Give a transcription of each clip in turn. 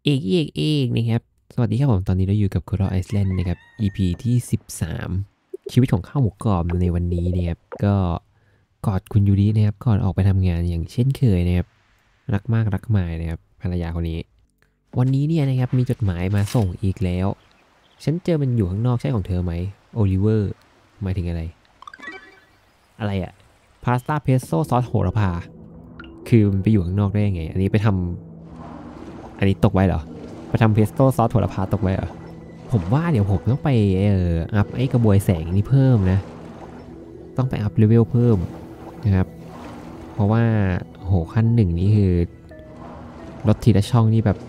เอกนะครับสวัสดีครับผมตอนนี้เราอยู่กับ Coral Island นะครับ EP ที่13ชีวิตของข้าวหมูกรอบในวันนี้นะครับก็กอดคุณยูรินะครับก่อนออกไปทำงานอย่างเช่นเคยนะครับรักมากรักหมายนะครับภรรยาคนนี้วันนี้เนี่ยนะครับมีจดหมายมาส่งอีกแล้วฉันเจอมันอยู่ข้างนอกใช่ของเธอไหมโอลิเวอร์หมายถึงอะไรอะพาสต้าเพสโซ่ซอสโหระพาคือมันไปอยู่ข้างนอกได้ยังไงอันนี้ไปทำอันนี้ตกไว้เหรอ ไปทำเพสโต้ซอสโหระพาตกไว้เหรอผมว่าเดี๋ยวผมต้องไปอัพไอ้กระบวยแสงนี่เพิ่มนะต้องไปอัพเลเวลเพิ่มนะครับเพราะว่าโหขั้นหนึ่งนี่คือรถทีละช่องนี่แบบ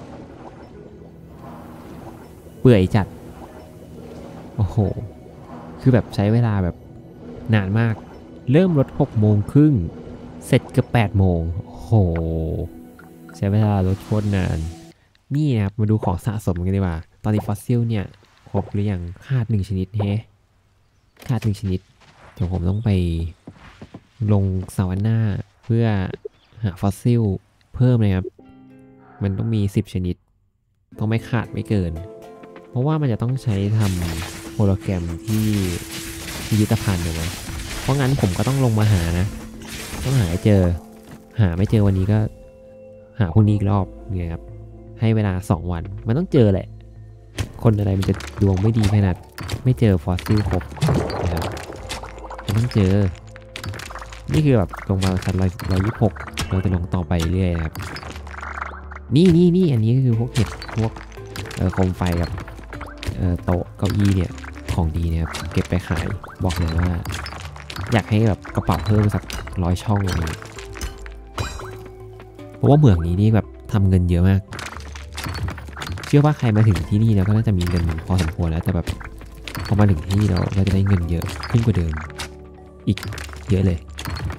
เปื่อยจัดโอ้โหคือแบบใช้เวลาแบบนานมากเริ่มรถ6 โมงครึ่งเสร็จเกือบ8 โมงโอ้โหใช้เวลารถโคตรนานนี่นะครับมาดูของสะสมกันดีกว่าตอนนี้ฟอสซิลเนี่ยครบหรือยังขาด1 ชนิดขาด1 ชนิดเดี๋ยวผมต้องไปลงซาวาน่าเพื่อหาฟอสซิลเพิ่มเลยครับมันต้องมี10 ชนิดต้องไม่ขาดไม่เกินเพราะว่ามันจะต้องใช้ทำโฮโลแกรมที่พิพิธภัณฑ์นะเพราะงั้นผมก็ต้องลงมาหานะต้องหาให้เจอหาไม่เจอวันนี้ก็หาพรุ่งนี้อีกรอบเนี่ยครับให้เวลา2 วันมันต้องเจอแหละคนอะไรมันจะดวงไม่ดีขนาดไม่เจอฟอสซิลครบนะครับมันต้องเจอนี่คือแบบลงมาชั้น126เราจะลงต่อไปเรื่อยนะครับนี่อันนี้คือพวกเห็ดพวกโคมไฟกับโต๊ะเก้าอี้เนี่ยของดีนะครับเก็บไปขายบอกเลยว่าอยากให้แบบกระเป๋าเพิ่มสัก100 ช่องเลยเพราะว่าเหมืองนี้นี่แบบทำเงินเยอะมากเชื่อว่าใครมาถึงที่นี่แล้วก็น่าจะมีเงินพอสมควรแล้วแต่แบบพอมาถึงที่นี่เราจะได้เงินเยอะขึ้นกว่าเดิมอีกเยอะเลย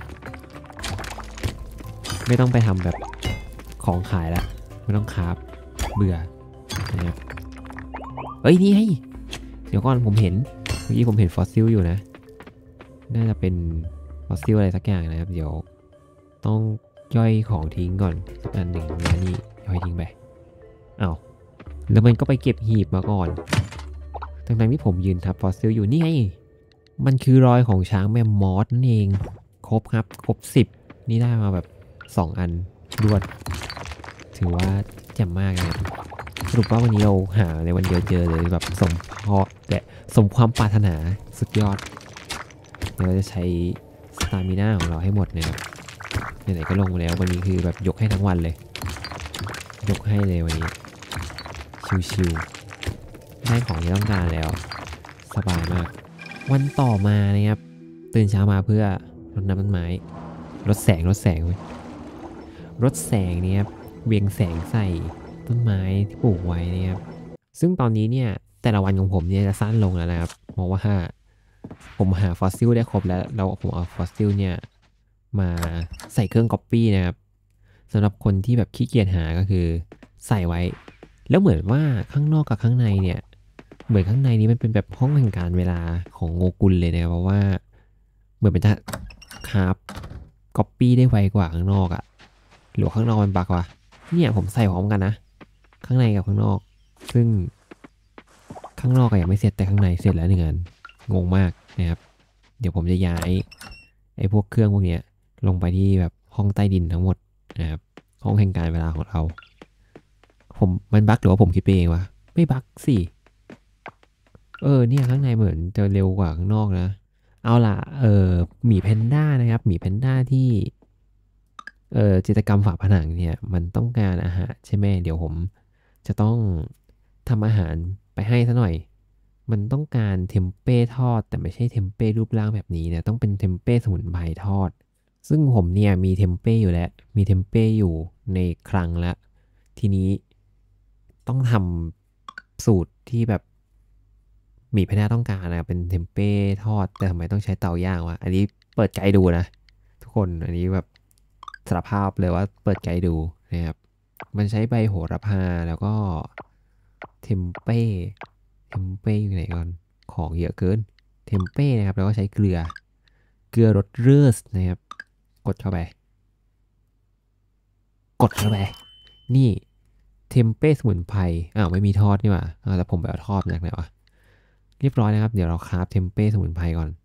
ไม่ต้องไปทำแบบของขายแล้วไม่ต้องคราฟเบื่อนะครับเอ้ยนี่ไงเดี๋ยวก่อนผมเห็นเมื่อกี้ผมเห็นฟอสซิลอยู่นะน่าจะเป็นฟอสซิลอะไรสักอย่างนะครับเดี๋ยวต้องย่อยของทิ้งก่อนอันหนึ่งนะนี่ย่อยทิ้งไปอ้าวแล้วมันก็ไปเก็บหีบมาก่อนทั้งที่ผมยืนทับฟอสซิลอยู่นี่ไงมันคือรอยของช้างแมมมอสนั่นเองครบครับครบ10นี่ได้มาแบบ2 อันรวดถือว่าแจ่มมากเลยสรุปว่าวันนี้เราหาในวันเดียวเจอเลยแบบสมพอและสมความปรารถนาสุดยอดเดี๋ยวเราจะใช้สตามิน่าของเราให้หมดนะครับไหนๆก็ลงมาแล้ววันนี้คือแบบยกให้ทั้งวันเลยยกให้เลยวันนี้ชิวๆได้ของที่ต้องการแล้วสบายมากวันต่อมานะครับตื่นเช้ามาเพื่อรดน้ำต้นไม้รดแสงเว้ยรดแสงเนี่ยครับเวียงแสงใส่ต้นไม้ที่ปลูกไว้นะครับซึ่งตอนนี้เนี่ยแต่ละวันของผมเนี่ยจะสั้นลงแล้วนะครับเพราะว่าผมหาฟอสซิลได้ครบแล้วผมเอาฟอสซิลเนี่ยมาใส่เครื่องก๊อปปี้นะครับสำหรับคนที่แบบขี้เกียจหาก็คือใส่ไว้แล้วเหมือนว่าข้างนอกกับข้างในเนี่ยเหมือนข้างในนี้มันเป็นแบบห้องแห่งการเวลาของโงกุลเลยนะเพราะว่าเหมือนเป็นจะคราฟก๊อปปี้ได้ไวกว่าข้างนอกอะหรือข้างนอกมันบั๊กวะเนี่ยผมใส่พร้อมกันนะข้างในกับข้างนอกซึ่งข้างนอกก็ยังไม่เสร็จแต่ข้างในเสร็จแล้ว1 อันงงมากนะครับเดี๋ยวผมจะย้ายไอ้พวกเครื่องพวกเนี้ยลงไปที่แบบห้องใต้ดินทั้งหมดนะครับห้องแห่งการเวลาของเรามันบั๊กหรือว่าผมคิดไปเองวะไม่บั๊กสิเนี่ยข้างในเหมือนจะเร็วกว่าข้างนอกนะเอาล่ะหมีแพนด้านะครับหมีแพนด้าที่จิตรกรรมฝาผนังเนี่ยมันต้องการอาหารใช่ไหมเดี๋ยวผมจะต้องทำอาหารไปให้ซะหน่อยมันต้องการเทมเป้ทอดแต่ไม่ใช่เทมเป้รูปร่างแบบนี้นะต้องเป็นเทมเป้สมุนไพรทอดซึ่งผมเนี่ยมีเทมเป้อยู่แล้วมีเทมเป้อยู่ในคลังแล้วทีนี้ต้องทำสูตรที่แบบหมีแพนด้าต้องการนะเป็นเทมเป้ทอดแต่ทำไมต้องใช้เตาย่างวะอันนี้เปิดใจดูนะทุกคนอันนี้แบบ สารภาพเลยว่าเปิดใจดูนะครับมันใช้ใบโหระพาแล้วก็เทมเป้อยู่ไหนก่อนของเยอะเกินเทมเป้นะครับแล้วก็ใช้เกลือรสเลือดนะครับกดเข้าไปนี่เทมเป้สมุนไพรไม่มีทอดนี่หว่าแต่ผมไปเอาทอดจากไหนวะเรียบร้อยนะครับเดี๋ยวเราคราฟเทมเป้สมุนไพรก่อน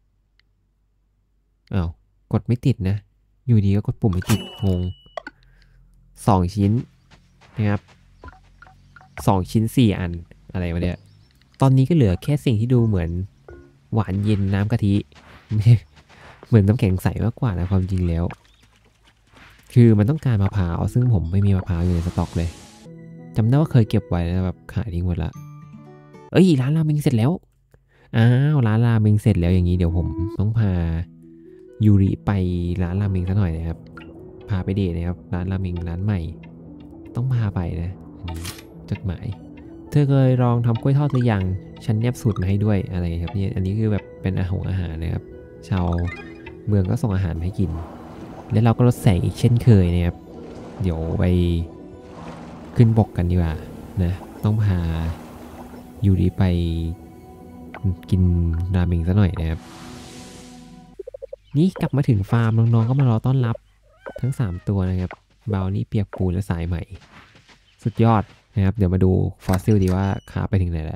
กดไม่ติดนะอยู่ดีก็กดปุ่มไม่ติดงง2 ชิ้นนะครับ2 ชิ้น4 อันอะไรวะเนี่ยตอนนี้ก็เหลือแค่สิ่งที่ดูเหมือนหวานเย็นน้ำกะทิไม่เหมือนน้ำแข็งใสมากกว่านะความจริงแล้วคือมันต้องการมะพร้าวซึ่งผมไม่มีมะพร้าวอยู่ในสต็อกเลยจำได้ว่าเคยเก็บไว้แล้วแบบขายทิ้งหมดละร้านราเมงเสร็จแล้วร้านราเมงเสร็จแล้วอย่างนี้เดี๋ยวผมต้องพายูริไปร้านราเมงซะหน่อยนะครับพาไปเดทนะครับร้านราเมงร้านใหม่ต้องพาไปนะอันนี้จดหมายเธอเคยลองทำกล้วยทอดหรือยังฉันแนบสูตรมาให้ด้วยอะไรครับนี่อันนี้คือแบบเป็นอาหารนะครับชาวเมืองก็ส่งอาหารมาให้กินแล้วเราก็ลดแสงอีกเช่นเคยนะครับเดี๋ยวไปขึ้นบกกันดีกว่านะต้องพายูริไปกินราเมงซะหน่อยนะครับนี่กลับมาถึงฟาร์มน้องๆก็มารอต้อนรับทั้ง3ตัวนะครับบราวนี่เปียกปูนและสายใหม่สุดยอดนะครับเดี๋ยวมาดูฟอสซิลดีว่าขาไปถึงไหนแล้ว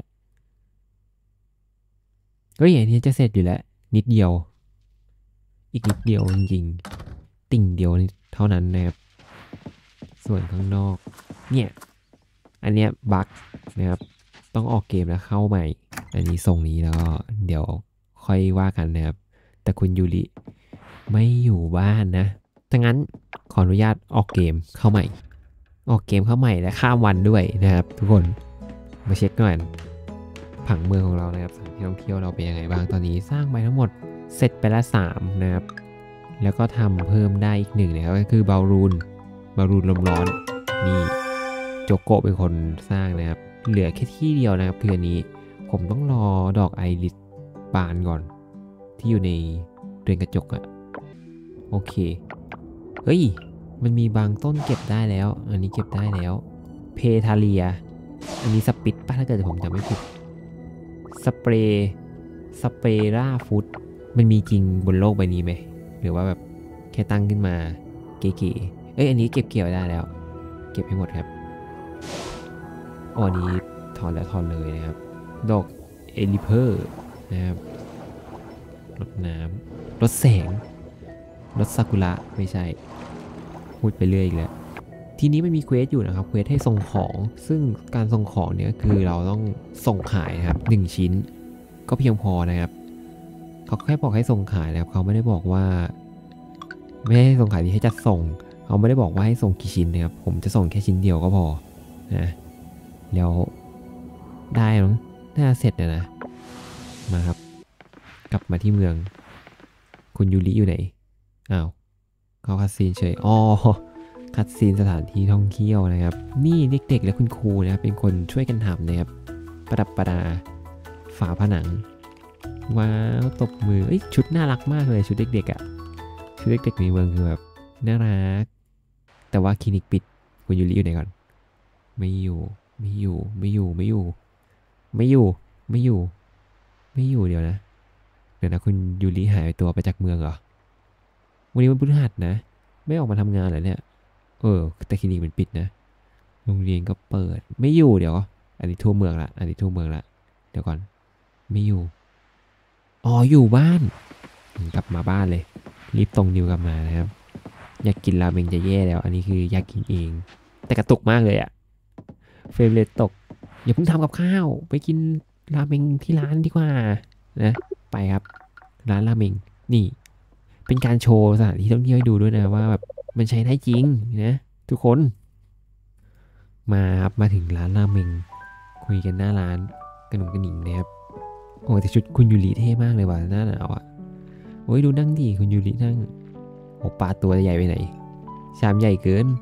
อันนี้จะเสร็จอยู่แล้วนิดเดียวอีกนิดเดียวจริงๆติ่งเดียวเท่านั้นนะครับส่วนข้างนอกเนี่ยอันเนี้ยบั๊กนะครับต้องออกเกมแล้วเข้าใหม่อันนี้ทรงนี้แล้วก็เดี๋ยวค่อยว่ากันนะครับแต่คุณยูริไม่อยู่บ้านนะถ้างั้นขออนุญาตออกเกมเข้าใหม่และข้ามวันด้วยนะครับทุกคนมาเช็คหน่อยผังเมืองของเรานะครับสถานที่ท่องเที่ยวเราเป็นยังไงบ้างตอนนี้สร้างไปทั้งหมดเสร็จไปละ3นะครับแล้วก็ทำเพิ่มได้อีก1นะครับก็คือบารูนลมร้อนนี่โจโกะเป็นคนสร้างนะครับเหลือแค่ที่เดียวนะครับคืออันนี้ผมต้องรอดอกไอริสบานก่อนที่อยู่ในเรือนกระจกโอเคมันมีบางต้นเก็บได้แล้วอันนี้เก็บได้แล้วเพทาเลียอันนี้สปิดป่ะถ้าเกิดผมจำไม่ผิดสเปรร่าฟุตมันมีจริงบนโลกใบนี้ไหมหรือว่าแบบแค่ตั้งขึ้นมาเก๋ๆอันนี้เก็บเกี่ยวได้แล้วเก็บให้หมดครับอันนี้ถอนแล้วถอนเลยนะครับดอกเอลิเพอร์นะครับรดน้ำรดแสงรดซากุระไม่ใช่พูดไปเรื่อยอีกแล้วทีนี้มันมีเควสอยู่นะครับเควสให้ส่งของซึ่งการส่งของเนี่ยคือเราต้องส่งขายนะครับ1 ชิ้นก็เพียงพอนะครับเขาแค่บอกให้ส่งขายนะครับเขาไม่ได้บอกว่าไม่ให้ส่งขายที่ให้จัดส่งเขาไม่ได้บอกว่าให้ส่งกี่ชิ้นนะครับผมจะส่งแค่ชิ้นเดียวก็พอนะแล้วได้มั้งน่าเสร็จนะมาครับกลับมาที่เมืองคุณยูริอยู่ไหนเขาคัดซีนเฉยคัดซีนสถานที่ท่องเที่ยวนะครับนี่เด็กๆและคุณครูนะครับเป็นคนช่วยกันทำนะครับประดับประดาฝาผนังว้าวตบมือชุดน่ารักมากเลยชุดเด็กๆชุดเด็กๆในเมืองคือแบบน่ารักแต่ว่าคลินิกปิดคุณยูริอยู่ไหนก่อนไม่อยู่เดี๋ยวนะคุณยูริหายตัวไปจากเมืองเหรอวันนี้วันพฤหัสนะไม่ออกมาทำงานเหรอเนี่ยแต่คลินิกมันปิดนะโรงเรียนก็เปิดไม่อยู่เดี๋ยวอันนี้ทั่วเมืองละเดี๋ยวก่อนไม่อยู่อยู่บ้านกลับมาบ้านเลยรีบตรงนิวกลับมานะครับอยากกินราเมงจะแย่แล้วอันนี้คืออยากกินเองแต่กระตุกมากเลยเฟรมเรทตกอย่าเพิ่งทำกับข้าวไปกินราเมงที่ร้านดีกว่านะไปครับร้านราเมงนี่เป็นการโชว์สถานที่ท่องเที่ยวให้ดูด้วยนะว่าแบบมันใช้ได้จริงนะทุกคนมาครับมาถึงร้านราเมงคุยกันหน้าร้านกระหนุ่มกระหนิ่งนะครับแต่ชุดคุณยูริเท่มากเลยว่ะหน้าหนาวดูนั่งดิคุณยูรินั่งปลาตัวใหญ่ไปไหนชามใหญ่เกิน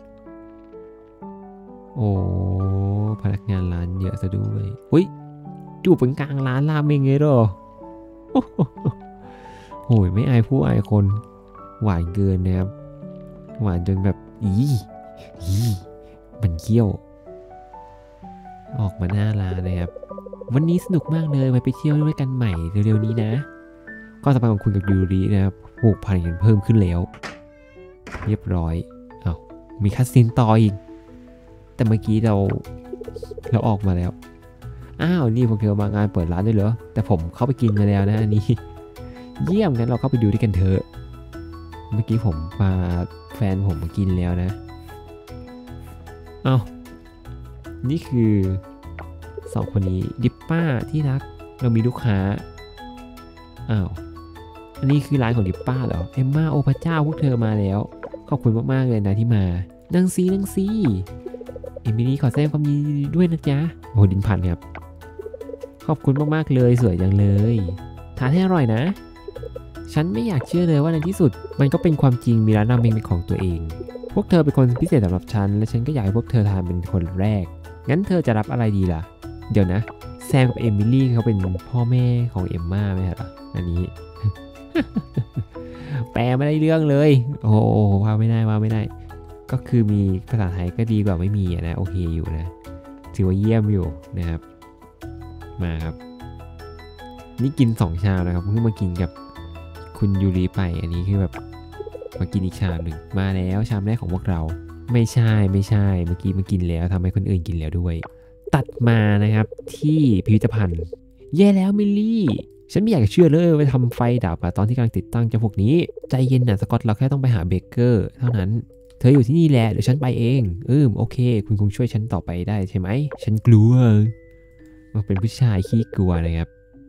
พนักงานร้านเยอะซะด้วยจูบเป็นกลางร้านราเมงเลยเหรอไม่อายผู้อายคนหวานเกินนะครับหวานจนแบบมันเคี้ยวออกมาหน้าร้านนะครับวันนี้สนุกมากเลยไปเที่ยวด้วยกันใหม่เร็วๆนี้นะก็สัมพันธ์ของคุณกับยูรินะครับผูกพันกันเพิ่มขึ้นแล้วเรียบร้อยมีคัสซีนต่ออีกแต่แต่เมื่อกี้เราออกมาแล้วอ้าวนี่พวกเธอมางานเปิดร้านด้วยเหรอแต่ผมเข้าไปกินมาแล้วนะอันนี้เยี่ยมงั้นเราเข้าไปดูด้วยกันเถอะเมื่อกี้ผมพาแฟนผมมากินแล้วนะอ้าวนี่คือ2คนนี้ดิปป้าที่รักเรามีลูกค้าอ้าวอันนี้คือร้านของดิปป้าเหรอเอมม่าโอพระเจ้าพวกเธอมาแล้วขอบคุณมากๆเลยนะที่มานั่งซีเอมิลี่ขอแสดงความยินดีด้วยนะจ๊ะโอ้ดินพันครับขอบคุณมากๆเลยสวยจังเลยทานให้อร่อยนะฉันไม่อยากเชื่อเลยว่าในที่สุดมันก็เป็นความจริงมีร้านราเมงเป็นของตัวเองพวกเธอเป็นคนพิเศษสำหรับฉันและฉันก็อยากให้พวกเธอทานเป็นคนแรกงั้นเธอจะรับอะไรดีล่ะเดี๋ยวนะแซมกับเอมิลี่เขาเป็นพ่อแม่ของเอมม่าไหมครับอันนี้ แปลไม่ได้เรื่องเลยโอ้ว่าไม่ได้ก็คือมีภาษาไทยก็ดีกว่าไม่มีนะโอเคอยู่นะถือว่าเยี่ยมอยู่นะครับมาครับนี่กิน2 ชามนะครับเพิ่งมากินกับคุณยูริไปอันนี้คือแบบมากินอีกชามหนึ่งมาแล้วชามแรกของพวกเราไม่ใช่เมื่อกี้มากินแล้วทำให้คนอื่นกินแล้วด้วยตัดมานะครับที่พิพิธภัณฑ์แย่แล้วมิลลี่ฉันไม่อยากจะเชื่อเลยว่าทำไฟดับตอนที่กำลังติดตั้งเจ้าพวกนี้ใจเย็นนะสกอตเราแค่ต้องไปหาเบเกอร์เท่านั้นเธออยู่ที่นี่แหละเดี๋ยวฉันไปเองโอเคคุณคงช่วยฉันต่อไปได้ใช่ไหมฉันกลัวมันเป็นผู้ชายขี้กลัวนะครับ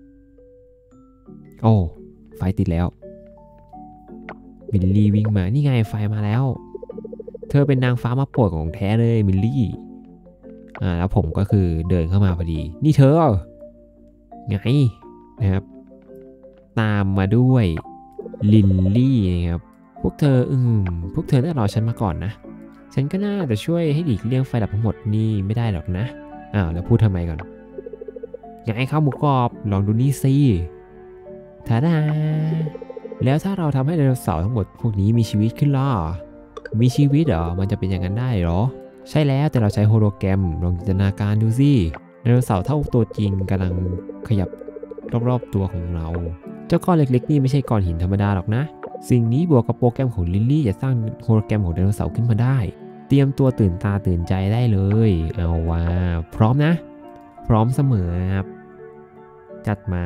โอ้ไฟติดแล้วมิลลี่วิ่งมานี่ไงไฟมาแล้วเธอเป็นนางฟ้ามาโปรดของแท้เลยมิลลี่แล้วผมก็คือเดินเข้ามาพอดีนี่เธอไงนะครับตามมาด้วยลินลี่นะครับพวกเธอน่ารอฉันมาก่อนนะฉันก็น่าจะช่วยให้หลีกเลี่ยงไฟดับทั้งหมดนี่ไม่ได้หรอกนะแล้วพูดทำไมก่อนไงข้าวหมูกรอบลองดูนี่สิทาดาแล้วถ้าเราทำให้ไดโนเสาร์ทั้งหมดพวกนี้มีชีวิตขึ้นล่ะมีชีวิตเหรอมันจะเป็นอย่างนั้นได้เหรอใช่แล้วแต่เราใช้โฮโลแกรมลองจินตนาการดูสิไดโนเสาร์เท่าตัวจริงกำลังขยับรอบๆตัวของเราเจ้าก้อนเล็กๆนี่ไม่ใช่ก้อนหินธรรมดาหรอกนะสิ่งนี้บวกกับโปรแกรมของลิลลี่จะสร้างโฮโลแกรมของไดโนเสาร์ขึ้นมาได้เตรียมตัวตื่นตาตื่นใจได้เลยเอาว่าพร้อมนะพร้อมเสมอครับจัดมา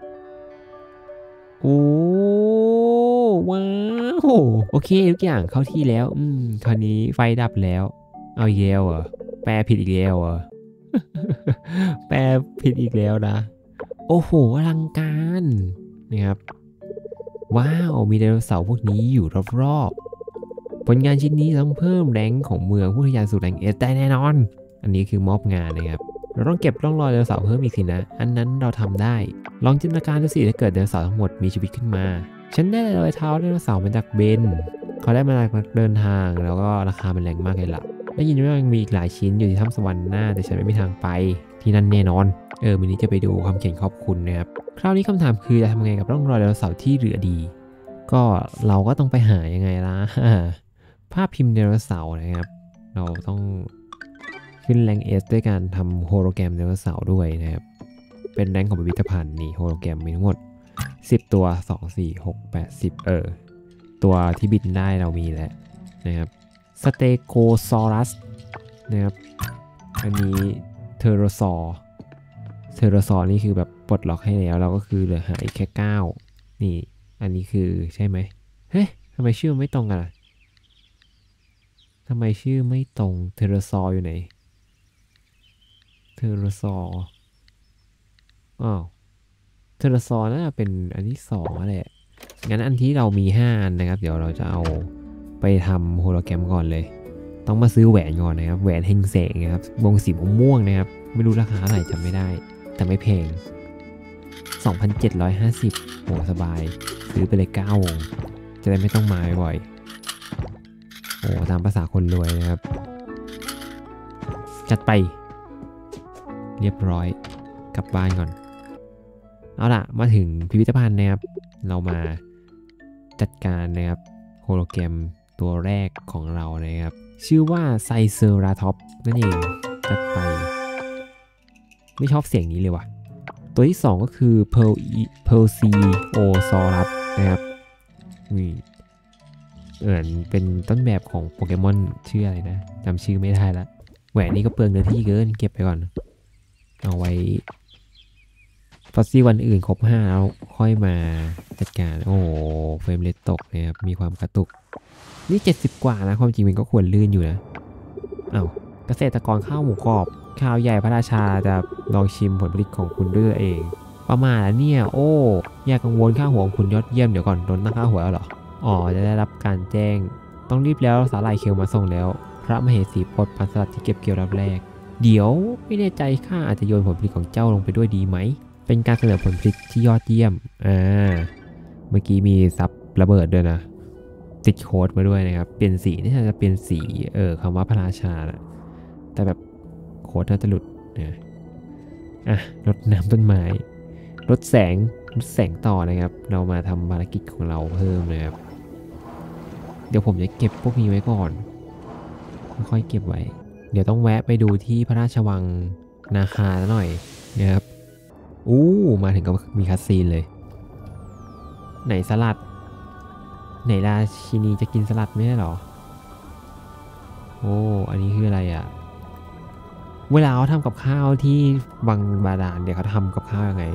โอ้ว้าวโอเคทุกอย่างเข้าที่แล้วคราวนี้ไฟดับแล้วเอาอีกแล้วเหรอแปลผิดอีกแล้วเหรอ แปลผิดอีกแล้วนะโอ้โหอลังการนะครับว้าวมีไดโนเสาร์พวกนี้อยู่รอบๆผลงานชิ้นนี้ต้องเพิ่มแรงของเมืองผู้ทะยานสู่แรงเอสได้แน่นอนอันนี้คือมอบงานนะครับเราต้องเก็บร่องรอยไดโนเสาร์เพิ่มอีกสินะอันนั้นเราทำได้ลองจินตนาการดูสิถ้าเกิดไดโนเสาร์ทั้งหมดมีชีวิตขึ้นมาฉันได้รอยเท้าไดโนเสาร์มาจากเบนเขาได้มาจากเดินทางแล้วก็ราคามันแรงมากเลยล่ะได้ยินว่ายังมีอีกหลายชิ้นอยู่ที่ถ้ำสวรรค์หน้าแต่ฉันไม่มีทางไปที่นั่นแน่นอนวันนี้จะไปดูคำเขียนขอบคุณนะครับคราวนี้คำถามคือจะทำไงกับร่องรอยไดโนเสาร์ที่เหลือดีก็เราก็ต้องไปหายังไงล่ะ ภาพพิมพ์ไดโนเสาร์นะครับเราต้องขึ้นแรงเอสด้วยการทำโฮโลแกรมไดโนเสาร์ด้วยนะครับเป็นแรงของพิพิธภัณฑ์นี่โฮโลแกรมมีทั้งหมด10ตัว2 4 6 8 10ตัวที่บินได้เรามีแล้วนะครับสเตโกซอรัสนะครับอันนี้เทอโรซอร์นี่คือแบบปลดล็อกให้แล้วเราก็คือเหลือหาอีกแค่9นี่อันนี้คือใช่ไหมเฮ้ยทำไมชื่อไม่ตรงกันล่ะทำไมชื่อไม่ตรงเทอโรซอร์อยู่ไหนเทอโรซอร์เทอโรซอร์น่าจะเป็นอันที่2แหละงั้นอันที่เรามี5อันนะครับเดี๋ยวเราจะเอาไปทำโฮโลแกรมก่อนเลยต้องมาซื้อแหวนก่อนนะครับแหวนเฮงเสงนะครับวงสีม่วงนะครับไม่รู้ราคาเท่าไหร่จำไม่ได้แต่ไม่แพง 2,750 โหสบายซื้อไปเลย9 วงจะได้ไม่ต้องมาบ่อยโอ้ตามภาษาคนรวยนะครับจัดไปเรียบร้อยกลับบ้านก่อนเอาล่ะมาถึงพิพิธภัณฑ์นะครับเรามาจัดการนะครับโฮโลแกรมตัวแรกของเรานะครับชื่อว่าไซเซอราท็อปนั่นเองจัดไปไม่ชอบเสียงนี้เลยว่ะตัวที่2ก็คือเพลซีโอซอรัสนะครับนี่เป็นต้นแบบของโปเกมอนชื่ออะไรนะจำชื่อไม่ได้ละแหวนนี้ก็เปลืองเนื้อที่เกินเก็บไปก่อนเอาไว้ฟอสซิลวันอื่นครบ5แล้วค่อยมาจัดการโอ้เฟรมเรทตกนะครับมีความกระตุกนี่70กว่านะความจริงมันก็ควรลื่นอยู่นะอ้าวเกษตรกรข้าวหมูกรอบข้าวใหญ่พระราชาจะลองชิมผลผลิตของคุณด้วยตัวเองประมาณแล้วเนี่ยโอ้อย่ากังวลค่าหัวของคุณยอดเยี่ยมเดี๋ยวก่อนโดนตั้งค่าหัวแล้วเหรออ๋อจะได้รับการแจ้งต้องรีบแล้วสาหร่ายเคียวมาส่งแล้วพระมเหสีปลดพันสลัดที่เก็บเกี่ยวรับแรกเดี๋ยวไม่แน่ใจข้าอาจจะโยนผลผลิตของเจ้าลงไปด้วยดีไหมเป็นการเสนอผลผลิตที่ยอดเยี่ยมเมื่อกี้มีซับระเบิดด้วยนะติดโค้ดมาด้วยนะครับเปลี่ยนสีนี่จะเปลี่ยนสีคำว่าพระราชานะแต่แบบโค้ดน่าจะหลุดนะรดน้ำต้นไม้ลดแสงต่อนะครับเรามาทำภารกิจของเราเพิ่มนะครับเดี๋ยวผมจะเก็บพวกนี้ไว้ก่อนค่อยๆเก็บไว้เดี๋ยวต้องแวะไปดูที่พระราชวังนาคาหน่อยนะครับมาถึงก็มีคัสซีนเลยไหนสลัดไหนราชินีจะกินสลัดไม่ใช่หรออันนี้คืออะไรอ่ะเวลาเขาทำกับข้าวที่วังบาดาลเดี๋ยวเขาทำกับข้าวยังไง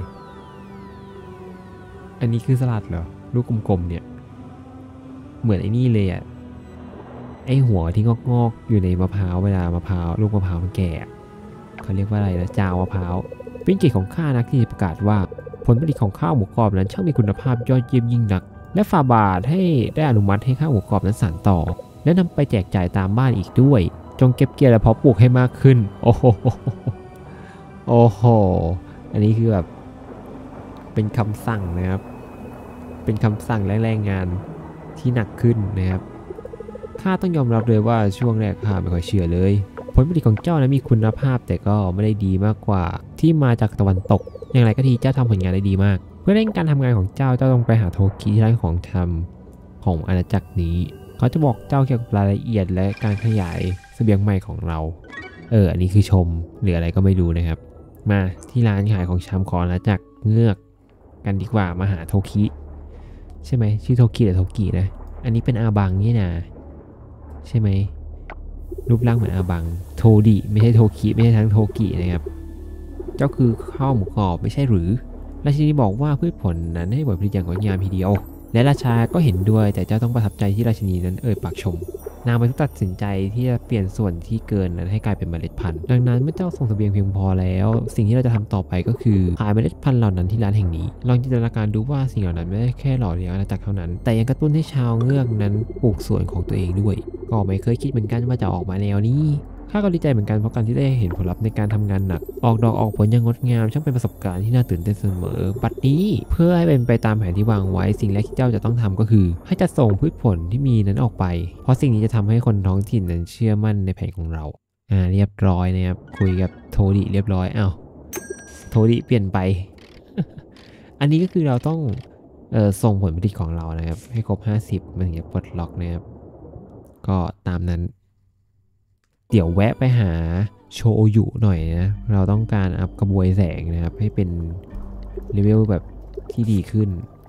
อันนี้คือสลัดเหรอลูกกลมๆเนี่ยเหมือนไอ้นี่เลยอ่ะไอ้หัวที่งอกๆอยู่ในมะพร้าวเวลามะพร้าวลูกมะพร้าวมันแก่เขาเรียกว่าอะไรนะจาวมะพร้าวเป็นเกียรติของข้านักที่จะประกาศว่าผลผลิตของข้าวหมูกรอบนั้นช่างมีคุณภาพยอดเยี่ยมยิ่งนักและฝ่าบาทให้ได้อนุมัติให้ข้าวหมูกรอบนั้นสานต่อและนำไปแจกจ่ายตามบ้านอีกด้วยจงเก็บเกี่ยวและเพาะปลูกให้มากขึ้นโอ้โหอันนี้คือแบบเป็นคำสั่งนะครับเป็นคำสั่งและแรงงานที่หนักขึ้นนะครับข้าต้องยอมรับเลยว่าช่วงแรกข้าไม่ค่อยเชื่อเลยผลผลิตของเจ้านั้นมีคุณภาพแต่ก็ไม่ได้ดีมากกว่าที่มาจากตะวันตกอย่างไรก็ดีเจ้าทำผลงานได้ดีมากเพื่อเร่งการทำงานของเจ้าต้องไปหาโทกิที่ร้านของทำของอาณาจักรนี้เขาจะบอกเจ้าเกี่ยวกับรายละเอียดและการขยายเสบียงใหม่ของเราอันนี้คือชมหรืออะไรก็ไม่รู้นะครับมาที่ร้านขายของชำของอาณาจักรเงือกกันดีกว่ามาหาโทกิใช่ไหมชื่อโทกิหรือโทกินะอันนี้เป็นอาบังนี่นะใช่ไหมรูปร่างเหมือนอาบังโทดิไม่ใช่โทกิไม่ใช่ทั้งโทกินะครับเจ้าคือข้าวหมูกรอบไม่ใช่หรือราชินีบอกว่าพืชผลนั้นให้ผลผลิตอย่างงดงามทีเดียวและราชาก็เห็นด้วยแต่เจ้าต้องประทับใจที่ราชินีนั้นปากชมนางไปตัดสินใจที่จะเปลี่ยนส่วนที่เกินนั้นให้กลายเป็นเมล็ดพันธุ์ดังนั้นเมื่อเจ้าส่งเสบียงเพียงพอแล้วสิ่งที่เราจะทำต่อไปก็คือขายเมล็ดพันธุ์เหล่านั้นที่ร้านแห่งนี้ลองจินตนาการดูว่าสิ่งเหล่านั้นไม่ได้แค่หล่อเลี้ยงอาณาจักรเท่านั้นแต่ยังกระตุ้นให้ชาวเงือกนั้นปลูกสวนของตัวเองด้วยก็ไม่เคยคิดเหมือนกันว่าจะออกมาแนวนี้ข้าก็ดีใจเหมือนกันเพราะการที่ได้เห็นผลลัพธ์ในการทำงานหนักออกดอกออกผลอย่างงดงามช่างเป็นประสบการณ์ที่น่าตื่นเต้นเสมอบัดนี้เพื่อให้เป็นไปตามแผนที่วางไว้สิ่งแรกที่เจ้าจะต้องทำก็คือให้จัดส่งพืชผลที่มีนั้นออกไปเพราะสิ่งนี้จะทำให้คนท้องถิ่นนั้นเชื่อมั่นในแผนของเราเรียบร้อยนะครับคุยกับโทดิเรียบร้อยโทดิเปลี่ยนไป อันนี้ก็คือเราต้องส่งผลผลิตของเรานะครับให้ครบ50มันถึงจะปลดล็อกนะครับก็ตามนั้นเดี๋ยวแวะไปหาโชยุหน่อยนะเราต้องการอัพกระบวยแสงนะครับให้เป็นเลเวลแบบที่ดีขึ้น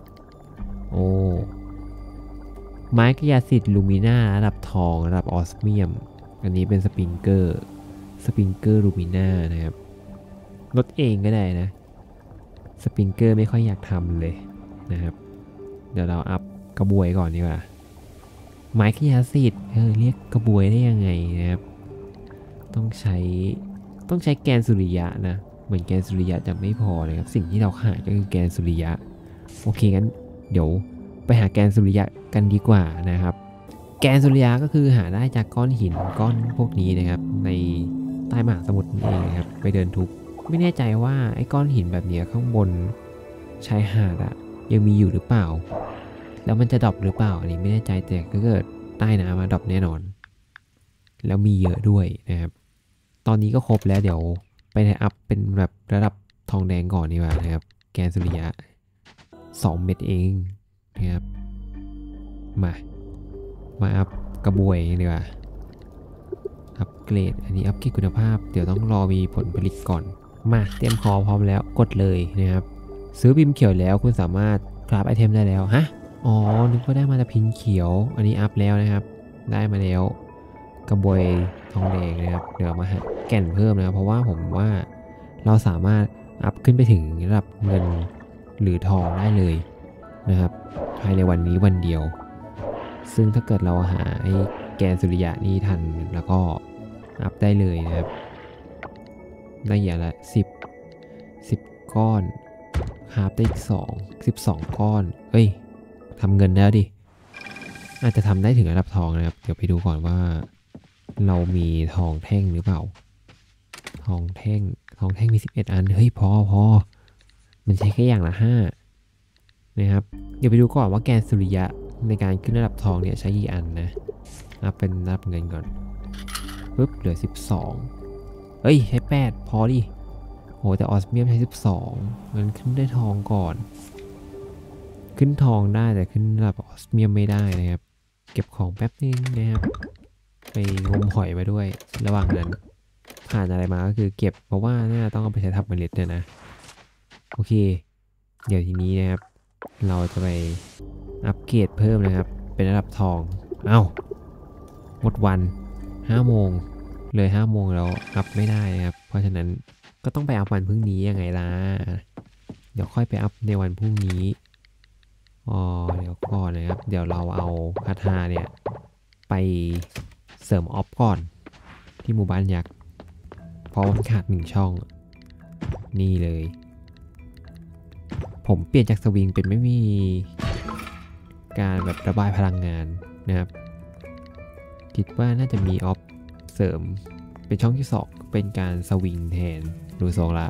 ไม้กระยาสิทธิ์ลูมิน่าระดับทองระดับออสเมียมอันนี้เป็นสปริงเกอร์ลูมิน่านะครับลดเองก็ได้นะสปริงเกอร์ไม่ค่อยอยากทำเลยนะครับเดี๋ยวเราอัพกระบวยก่อนดีกว่าไม้กระยาสิทธิ์เรียกกระบวยได้ยังไงนะครับต้องใช้แกนสุริยะนะเหมือนแกนสุริยะจะไม่พอนะครับสิ่งที่เราขาดก็คือแกนสุริยะโอเคงั้นเดี๋ยวไปหาแกนสุริยะกันดีกว่านะครับแกนสุริยะก็คือหาได้จากก้อนหินก้อนพวกนี้นะครับในใต้มหาสมุทรนั่นเองนะครับไปเดินทุบไม่แน่ใจว่าไอ้ก้อนหินแบบนี้ข้างบนชายหาดยังมีอยู่หรือเปล่าแล้วมันจะดรอปหรือเปล่าอันนี้ไม่แน่ใจแต่ก็เกิดใต้น้ำมาดรอปแน่นอนแล้วมีเยอะด้วยนะครับตอนนี้ก็ครบแล้วเดี๋ยวไปอัพเป็นแบบระดับทองแดงก่อนดีกว่านะครับแกนสุริยะ2 เม็ดเองนะครับมาอัพกระบวยดีกว่าอัพเกรดอันนี้อัพเกรดคุณภาพเดี๋ยวต้องรอมีผลผลิตก่อนมาเตรียมพร้อมแล้วกดเลยนะครับซื้อพิมพ์เขียวแล้วคุณสามารถคราฟไอเทมได้แล้วนึกว่าได้มาแต่พิมพ์เขียวอันนี้อัพแล้วนะครับได้มาแล้วกระบวยทองแดงนะครับเดี๋ยวมาหาแก่นเพิ่มนะเพราะว่าผมว่าเราสามารถอัพขึ้นไปถึงระดับเงินหรือทองได้เลยนะครับภายในวันนี้วันเดียวซึ่งถ้าเกิดเราหาไอ้แกนสุริยะนี้ทันแล้วก็อัพได้เลยนะครับได้อย่างละ10ก้อนฮาร์ปได้อีก12ก้อนเอ้ยทำเงินแล้วดิอาจจะทำได้ถึงระดับทองนะครับเดี๋ยวไปดูก่อนว่าเรามีทองแท่งหรือเปล่าทองแท่งมี11อันเฮ้ยพอมันใช้แค่อย่างละ5นะครับเดี๋ยวไปดูก่อนว่าแกนสุริยะในการขึ้นระดับทองเนี่ยใช้กี่อันนะนับเป็นนับเงินก่อนปึ๊บเหลือ12เฮ้ยใช้8พอดิโหแต่ออสเมียมใช้12มันขึ้นได้ทองก่อนขึ้นทองได้แต่ขึ้นระดับออสเมียมไม่ได้นะครับเก็บของแป๊บนึงนะครับไปงมหอยมาด้วยระหว่างนั้นผ่านอะไรมาก็คือเก็บเพราะว่าน่าต้องเอาไปใช้ทับเมล็ดเนี่ยนะโอเคเดี๋ยวทีนี้นะครับเราจะไปอัปเกรดเพิ่มนะครับเป็นระดับทองเอ้าหมดวัน5 โมงเลย5 โมงแล้วอัพไม่ได้นะครับเพราะฉะนั้นก็ต้องไปอัพวันพรุ่งนี้ยังไงล่ะเดี๋ยวค่อยไปอัพในวันพรุ่งนี้เดี๋ยวก่อนนะครับเดี๋ยวเราเอาคาถาเนี่ยไปเสริมออฟก่อนที่หมู่บ้านยักษ์เพราะมันขาด1 ช่องนี่เลยผมเปลี่ยนจากสวิงเป็นไม่มีการแบบระบายพลังงานนะครับคิดว่าน่าจะมีออฟเสริมเป็นช่องที่2เป็นการสวิงแทนดูทรงละ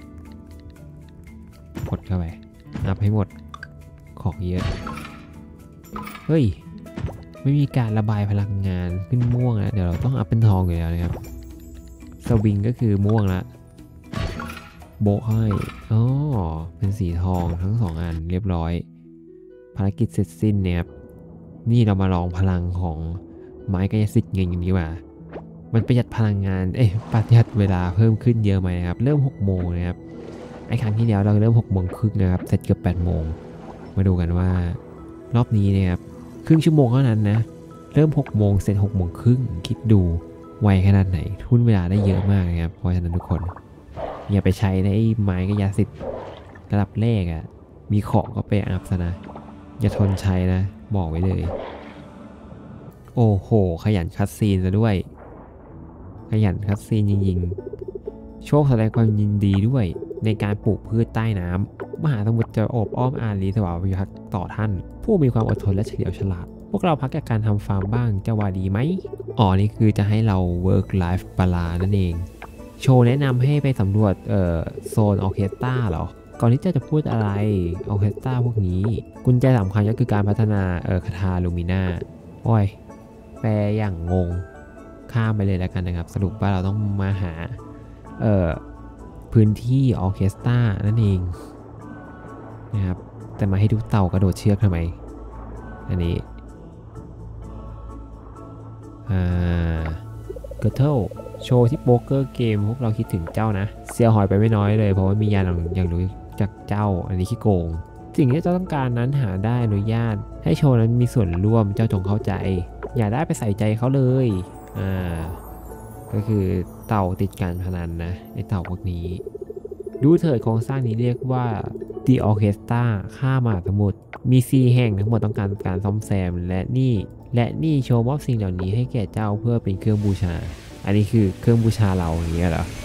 กดเข้าไปอัพให้หมดของเยอะเฮ้ยไม่มีการระบายพลังงานขึ้นม่วงแล้วเดี๋ยวเราต้องอัพเป็นทองอยู่แล้วนะครับสวิงก็คือม่วงละโบะให้เป็นสีทองทั้ง2 อันเรียบร้อยภารกิจเสร็จสิ้นเนี่ยครับนี่เรามาลองพลังของไม้กายสิทธิ์เงินอย่างนี้ว่ามันประหยัดพลังงานประหยัดเวลาเพิ่มขึ้นเยอะไหมครับเริ่ม6 โมงนะครับไอ้ครั้งที่แล้วเราเริ่ม6 โมงครึ่งนะครับเสร็จเกือบ8 โมงมาดูกันว่ารอบนี้เนี่ยครับครึ่งชั่วโมงเท่านั้นนะเริ่ม6 โมงเสร็จ6 โมงครึ่งคิดดูไวขนาดไหนทุนเวลาได้เยอะมากนะครับเพราะฉะนั้นทุกคนอย่าไปใช้ในไอ้ไม้กายสิทธิ์ระดับแรกมีของก็ไปอัพซะนะอย่าทนใช้นะบอกไว้เลยโอ้โหขยันคัดซีนซะด้วยขยันคัดซีนจริงๆโชคแสดงความยินดีด้วยในการปลูกพืชใต้น้ำมหาสมุทรจะโอบอ้อมอารีสวาวิภักษ์ต่อท่านผู้มีความอดทนและเฉลียวฉลาดพวกเราพักจากการทำฟาร์มบ้างจะว่าดีไหมนี่คือจะให้เรา work life balance นั่นเองโชว์แนะนำให้ไปสำรวจโซนออร์เคสตราเหรอก่อนที่จะพูดอะไรออร์เคสตราพวกนี้กุญแจสำคัญก็คือการพัฒนาคาถาลูมิน่าโอ้ยแปลอย่างงงข้ามไปเลยแล้วกันนะครับสรุปว่าเราต้องมาหาพื้นที่ออร์เคสตรานั่นเองนะครับแต่มาให้ดูเต่ากระโดดเชือกทำไมอันนี้เกิร์เทิลโชว์ที่โป๊กเกอร์เกมพวกเราคิดถึงเจ้านะเสียหอยไปไม่น้อยเลยเพราะว่ามียานอย่างรู้จากเจ้าอันนี้ขี้โกงสิ่งที่เจ้าต้องการนั้นหาได้อนุญาตให้โชว์นั้นมีส่วนร่วมเจ้าจงเข้าใจอย่าได้ไปใส่ใจเขาเลยก็คือเต่าติดการพนันนะไอเต่าพวกนี้ดูเถิดโครงสร้างนี้เรียกว่า The Orchestra ข้ามหาสมุทรมี4 แห่งทั้งหมดต้องการซ่อมแซมและนี่โชว์มอบสิ่งเหล่านี้ให้แก่เจ้าเพื่อเป็นเครื่องบูชาอันนี้คือเครื่องบูชาเราอย่างเงี้ยเหรอ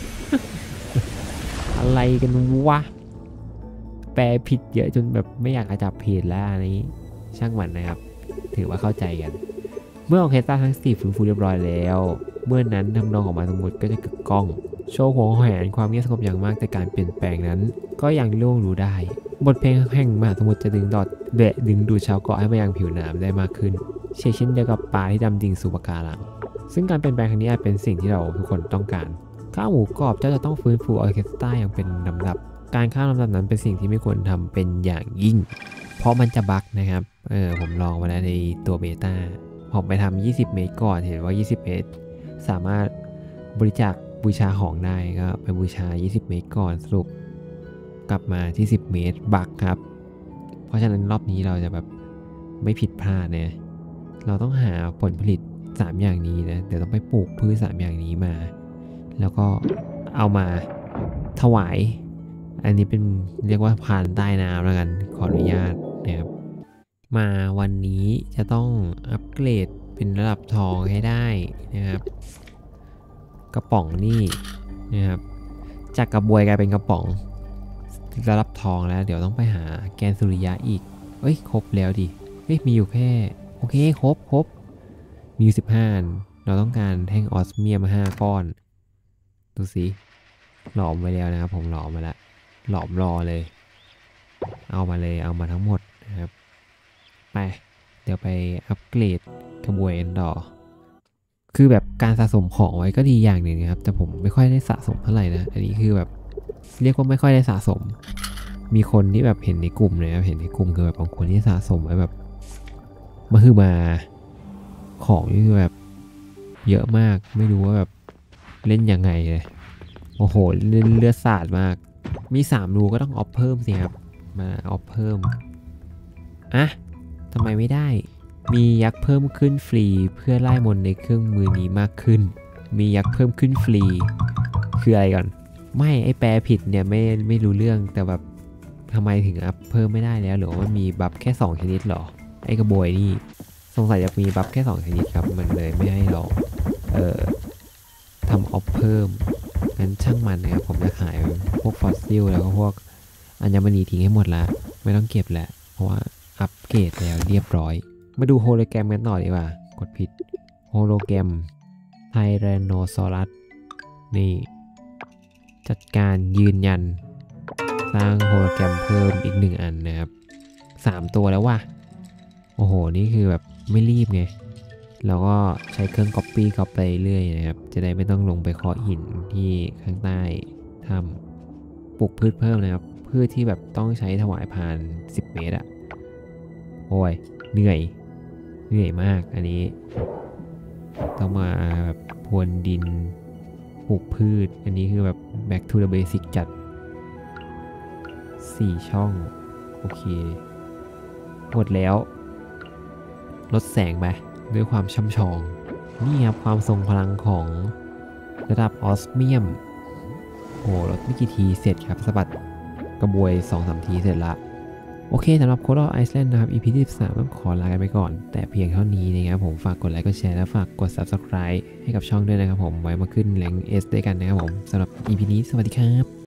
อะไรกันวะแปลผิดเยอะจนแบบไม่อยากจะจับผิดแล้วอันนี้ช่างมันนะครับถือว่าเข้าใจกันเมื่อออเคสตราทั้ง4ฟื้นฟูเรียบร้อยแล้วเมื่อนั้นทำนองของมหาสมุทรก็จะกึกก้องโชว์หัวแหวนความเงียบสงบอย่างมากแต่การเปลี่ยนแปลงนั้นก็ยังล่วงรู้ได้บทเพลงแห่งมหาสมุทรจะดึงดูดชาวเกาะให้มายังผิวน้ำได้มากขึ้นเช่นเดียวกับปลาที่ดำดิ่งสู่ปะการังซึ่งการเปลี่ยนแปลงครั้งนี้เป็นสิ่งที่เราทุกคนต้องการข้าวหมูกรอบเจ้าจะต้องฟื้นฟูออร์เคสตราอย่างเป็นลำดับการข้ามลำดับนั้นเป็นสิ่งที่ไม่ควรทำเป็นอย่างยิ่งเพราะมันจะบั๊กนะครับผมลองมาแล้วในตัวเบต้าผมไปทำ20 เมตรก่อนเห็นว่า20 เมตรสามารถบริจาคบูชาของได้ก็ไปบูชา20 เมตรก่อนสรุปกลับมาที่10 เมตรบั๊กครับเพราะฉะนั้นรอบนี้เราจะแบบไม่ผิดพลาดเนี่ยเราต้องหาผลผลิต 3อย่างนี้นะเดี๋ยวต้องไปปลูกพืช3อย่างนี้มาแล้วก็เอามาถวายอันนี้เป็นเรียกว่าพานใต้น้ำแล้วกันขออนุญาตนะครับมาวันนี้จะต้องอัปเกรดเป็นระดับทองให้ได้นะครับกระป๋องนี่นะครับจากกระบวยกลายเป็นกระป๋องระดับทองแล้วเดี๋ยวต้องไปหาแกนสุริยะอีกเอ้ยครบแล้วดิเฮ้ยมีอยู่แค่โอเคครบมีอยู่15อันเราต้องการแท่งออสเมียม5ก้อนดูสิหลอมไว้แล้วนะครับผมหลอมมาแล้วหลอมรอเลยเอามาเลยเอามาทั้งหมดนะครับไปเดี๋ยวไปอัปเกรดกระบวยเอนดอร์คือแบบการสะสมของไว้ก็ดีอย่างหนึ่งนะครับแต่ผมไม่ค่อยได้สะสมเท่าไหร่นะอันนี้คือแบบเรียกว่าไม่ค่อยได้สะสมมีคนที่แบบเห็นในกลุ่มเลยครับเห็นในกลุ่มคือแบบบางคนที่สะสมไว้แบบมาของนี่คือแบบเยอะมากไม่รู้ว่าแบบเล่นยังไงเลยโอ้โหเลือดสาดมากมี3รูก็ต้องออฟเพิ่มสิครับมาออฟเพิ่มอ่ะทำไมไม่ได้มียักษ์เพิ่มขึ้นฟรีเพื่อไล่มนในเครื่องมือนี้มากขึ้นมียักษ์เพิ่มขึ้นฟรีคืออะไรก่อนไม่ไอแปลผิดเนี่ยไม่รู้เรื่องแต่แบบทำไมถึงอัพเพิ่มไม่ได้แล้วหรือว่ามันมีบัฟแค่2ชนิดหรอไอกระบวยนี่สงสัยจะมีบัฟแค่2ชนิดครับมันเลยไม่ให้เราทำออฟเพิ่มงั้นช่างมันนะครับผมจะขายพวกฟอสซิลแล้วก็พวกอัญมณีทิ้งให้หมดละไม่ต้องเก็บแหละเพราะว่าอัปเกรดแล้วเรียบร้อยมาดูโฮโลแกรมกันต่อดีกว่ากดผิดโฮโลแกรมไทแรนโนซอรัสนี่จัดการยืนยันสร้างโฮโลแกรมเพิ่มอีก1อันนะครับ3ตัวแล้วว่ะโอ้โหนี่คือแบบไม่รีบไงแล้วก็ใช้เครื่อง Copy ไปเรื่อยนะครับจะได้ไม่ต้องลงไปเคาะหินที่ข้างใต้ทำปลูกพืชเพิ่มนะครับพืชที่แบบต้องใช้ถวายพาน10 เมตรอะโอ้ยเหนื่อยมากอันนี้ต้องมาแบบพรวนดินปลูกพืชอันนี้คือแบบ back to the basic จัด4ช่องโอเคหมดแล้วลดแสงไปด้วยความช่ำชองนี่ครับความทรงพลังของระดับออสเมียมโอ้ลดไม่กี่ทีเสร็จครับสะบัดกระบวย 2-3 ทีเสร็จละโอเคสำหรับ Code of Iceland นะครับ EP ที่13ต้องขอลากันไปก่อนแต่เพียงเท่านี้นะครับผมฝากกดไลค์กดแชร์และฝากกด Subscribe ให้กับช่องด้วยนะครับผมไว้มาขึ้นแรง S ด้วยกันนะครับผมสำหรับ EP นี้สวัสดีครับ